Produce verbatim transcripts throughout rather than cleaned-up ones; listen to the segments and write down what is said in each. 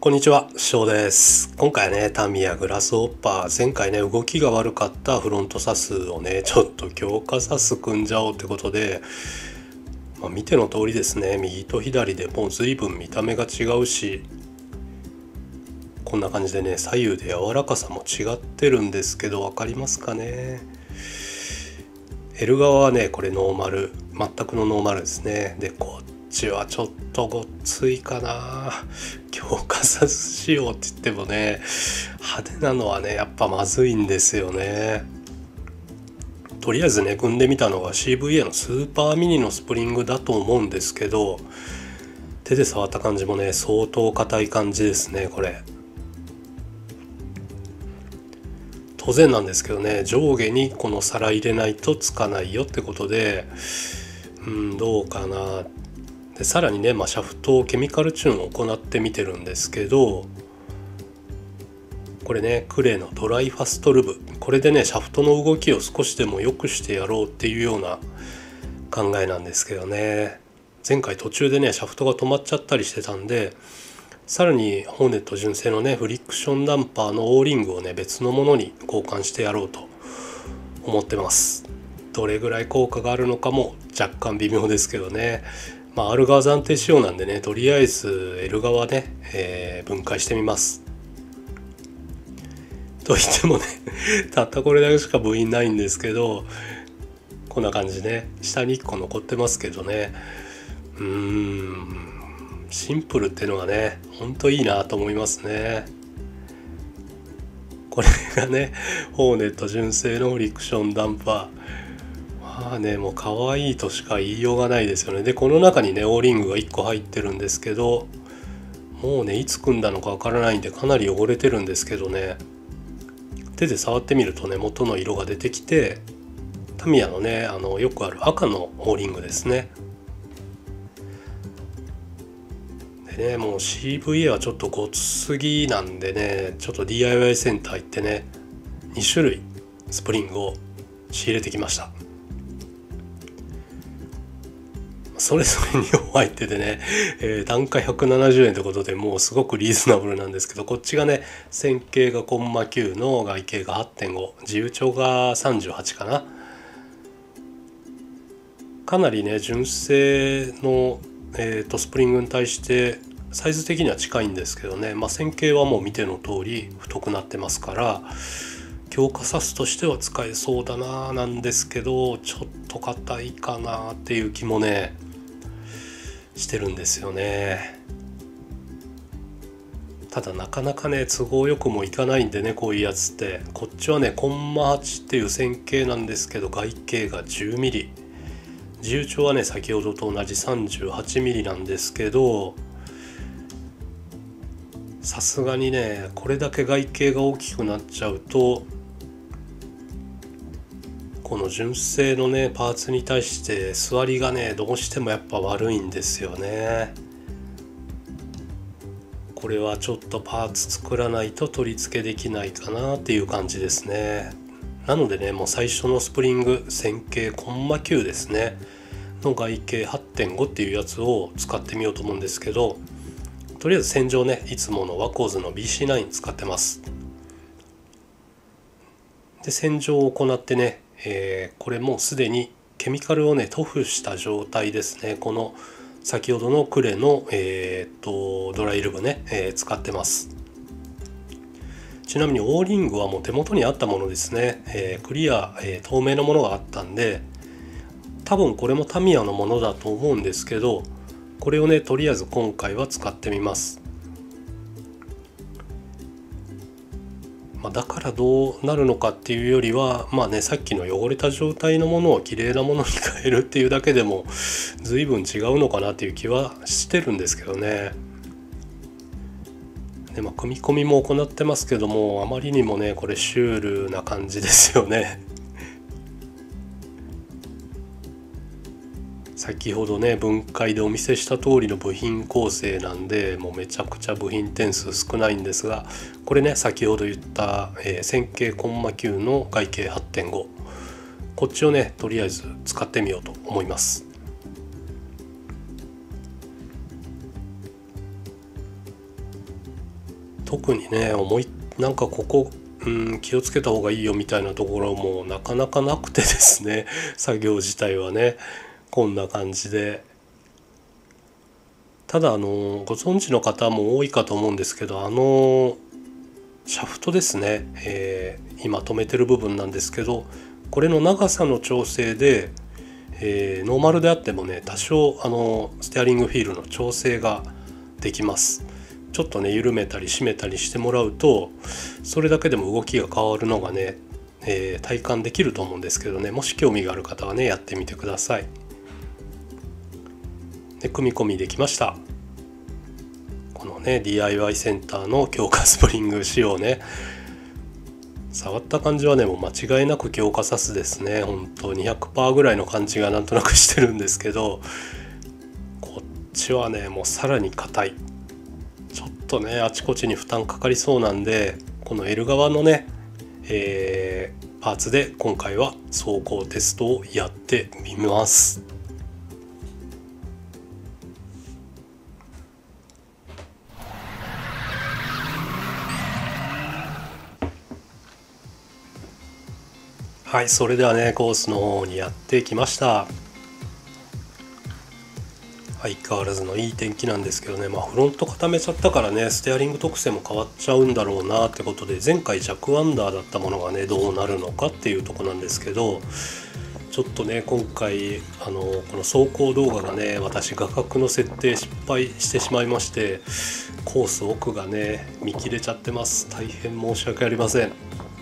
こんにちは、翔です。今回はね、タミヤグラスホッパー、前回ね、動きが悪かったフロントサスをね、ちょっと強化サス組んじゃおうってことで、まあ、見ての通りですね、右と左でもう随分見た目が違うし、こんな感じでね、左右で柔らかさも違ってるんですけど、分かりますかね。L 側はね、これノーマル、全くのノーマルですね。で、こっちはちょっとごっついかな。強化サス仕様って言ってもね、派手なのはねやっぱまずいんですよね。とりあえずね組んでみたのが シーブイエー のスーパーミニのスプリングだと思うんですけど、手で触った感じもね相当硬い感じですね。これ当然なんですけどね、上下にこの皿入れないとつかないよってことで、うんどうかな。でさらにね、まあ、シャフトをケミカルチューンを行ってみてるんですけど、これねクレのドライファストルブ、これでねシャフトの動きを少しでも良くしてやろうっていうような考えなんですけどね。前回途中でねシャフトが止まっちゃったりしてたんで、さらにホーネット純正のねフリクションダンパーの O リングをね別のものに交換してやろうと思ってます。どれぐらい効果があるのかも若干微妙ですけどね。まあ R 側暫定仕様なんでね、とりあえず L 側ね、えー、分解してみます。と言ってもねたったこれだけしか部品ないんですけど、こんな感じね、下にいっこ残ってますけどね、うーんシンプルっていうのがねほんといいなと思いますね。これがねホーネット純正のフリクションダンパー、まあねもう可愛いとしか言いようがないですよね。でこの中にねオーリングがいっこ入ってるんですけど、もうねいつ組んだのかわからないんでかなり汚れてるんですけどね、手で触ってみるとね元の色が出てきて、タミヤのねあのよくある赤のオーリングですね。でねもう シーブイエー はちょっとごつすぎなんでね、ちょっと ディーアイワイ センター行ってねに種類スプリングを仕入れてきました。それぞれにほん入っててね、えー、単価ひゃくななじゅうえんということでもうすごくリーズナブルなんですけど、こっちがね線形がコンマきゅうの外径が はってんご、 自由帳がさんじゅうはちかな。かなりね純正の、えー、とスプリングに対してサイズ的には近いんですけどね、まあ、線形はもう見ての通り太くなってますから、強化サスとしては使えそうだななんですけど、ちょっと硬いかなっていう気もねしてるんですよね。ただなかなかね都合よくもいかないんでね、こういうやつって。こっちはねコンマはちっていう線形なんですけど外径が じゅうミリ、 自由帳はね先ほどと同じ さんじゅうはちミリ なんですけど、さすがにねこれだけ外径が大きくなっちゃうと、この純正のねパーツに対して座りがねどうしてもやっぱ悪いんですよね。これはちょっとパーツ作らないと取り付けできないかなっていう感じですね。なのでねもう最初のスプリング線形コンマきゅうですねの外径 はってんご っていうやつを使ってみようと思うんですけど、とりあえず洗浄ねいつものワコーズの ビーシーナイン 使ってます。で洗浄を行ってね、えー、これもうすでにケミカルをね塗布した状態ですね。この先ほどのクレの、えー、とドライルブね、えー、使ってます。ちなみにオーリングはもう手元にあったものですね、えー、クリア、えー、透明のものがあったんで、多分これもタミヤのものだと思うんですけど、これをねとりあえず今回は使ってみます。まあ、だからどうなるのかっていうよりは、まあねさっきの汚れた状態のものをきれいなものに変えるっていうだけでも随分違うのかなっていう気はしてるんですけどね。でまあ組み込みも行ってますけども、あまりにもねこれシュールな感じですよね。先ほどね分解でお見せした通りの部品構成なんで、もうめちゃくちゃ部品点数少ないんですが、これね先ほど言った、えー、線形コンマきゅうの外径 はってんご、 こっちをねとりあえず使ってみようと思います。 特にね思いなんかここ、うん、気をつけた方がいいよみたいなところもなかなかなくてですね作業自体はねこんな感じで。ただあのご存知の方も多いかと思うんですけど、あのシャフトですね、えー、今止めてる部分なんですけど、これの長さの調整で、えー、ノーマルであってもね多少あのステアリングフィールの調整ができます。ちょっとね緩めたり締めたりしてもらうとそれだけでも動きが変わるのがね、えー、体感できると思うんですけどね、もし興味がある方はねやってみてください。で組み込みできました。このね ディーアイワイ センターの強化スプリング仕様ね、触った感じはねもう間違いなく強化サスですね。ほんと にひゃくパーセント ぐらいの感じがなんとなくしてるんですけど、こっちはねもうさらに硬い。ちょっとねあちこちに負担かかりそうなんで、この L 側のね、えー、パーツで今回は走行テストをやってみます。はい、それではねコースの方にやってきました。相変わらずのいい天気なんですけどね、まあフロント固めちゃったからねステアリング特性も変わっちゃうんだろうなってことで、前回弱アンダーだったものがねどうなるのかっていうとこなんですけど、ちょっとね今回あのこの走行動画がね私画角の設定失敗してしまいまして、コース奥がね見切れちゃってます。大変申し訳ありません。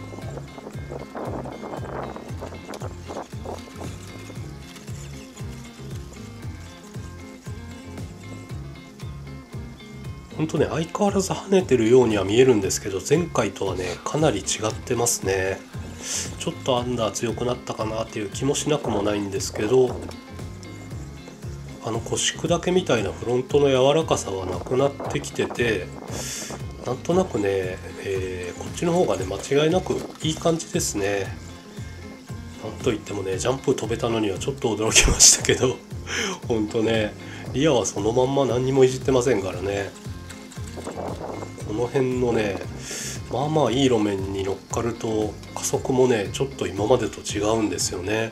本当ね相変わらず跳ねてるようには見えるんですけど、前回とはねかなり違ってますね。ちょっとアンダー強くなったかなっていう気もしなくもないんですけど、あの腰砕けみたいなフロントの柔らかさはなくなってきてて、なんとなくね、えー、こっちの方がね間違いなくいい感じですね。なんといってもねジャンプ飛べたのにはちょっと驚きましたけど本当ねリアはそのまんま何にもいじってませんからね。この辺のねまあまあいい路面に乗っかると加速もねちょっと今までと違うんですよね。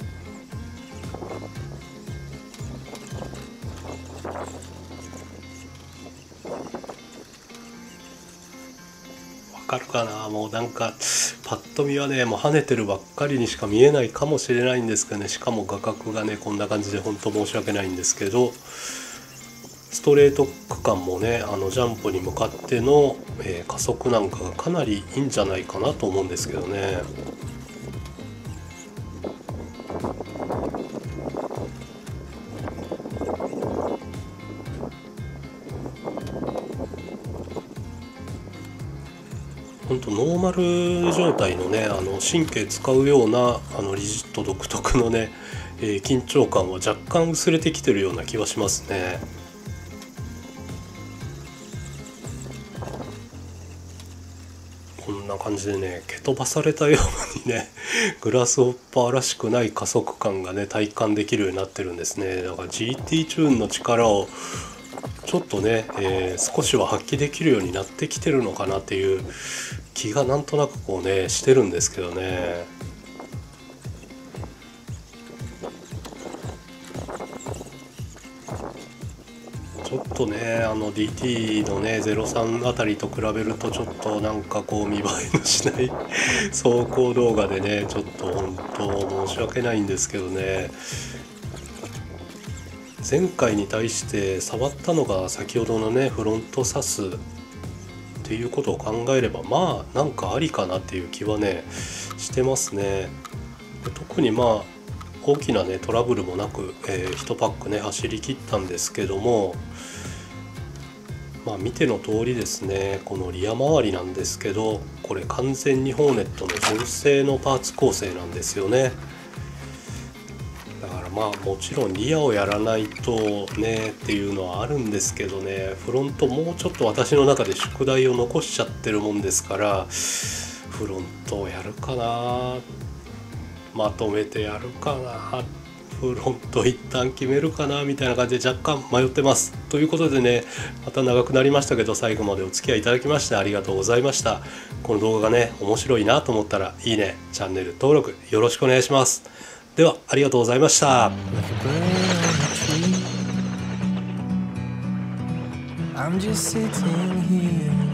わかるかな。もうなんかパッと見はねもう跳ねてるばっかりにしか見えないかもしれないんですけどね、しかも画角がねこんな感じで本当申し訳ないんですけど、ストレート区間もねあのジャンプに向かっての、えー、加速なんかがかなりいいんじゃないかなと思うんですけどね。本当ノーマル状態のねあの神経使うようなあのリジット独特のね、えー、緊張感は若干薄れてきてるような気はしますね。こんな感じでね蹴飛ばされたようにねグラスホッパーらしくない加速感がね体感できるようになってるんですね。だから ジーティー チューンの力をちょっとね、えー、少しは発揮できるようになってきてるのかなっていう気がなんとなくこうねしてるんですけどね。ちょっとねあの ディーティー のねゼロさんあたりと比べるとちょっとなんかこう見栄えのしない走行動画でねちょっと本当申し訳ないんですけどね。前回に対して触ったのが先ほどのねフロントサスっていうことを考えればまあなんかありかなっていう気はねしてますね。特にまあ大きなねトラブルもなく、えー、いちパックね走り切ったんですけども、まあ見ての通りですね、このリア周りなんですけどこれ完全にホーネットの純正のパーツ構成なんですよね。だからまあもちろんリアをやらないとねっていうのはあるんですけどね、フロントもうちょっと私の中で宿題を残しちゃってるもんですから、フロントをやるかな、まとめてやるかな、 フロント一旦決めるかなみたいな感じで若干迷ってます。ということでね、また長くなりましたけど、最後までお付き合いいただきましてありがとうございました。この動画がね面白いなと思ったらいいね、チャンネル登録よろしくお願いします。ではありがとうございました。 I'm just sitting here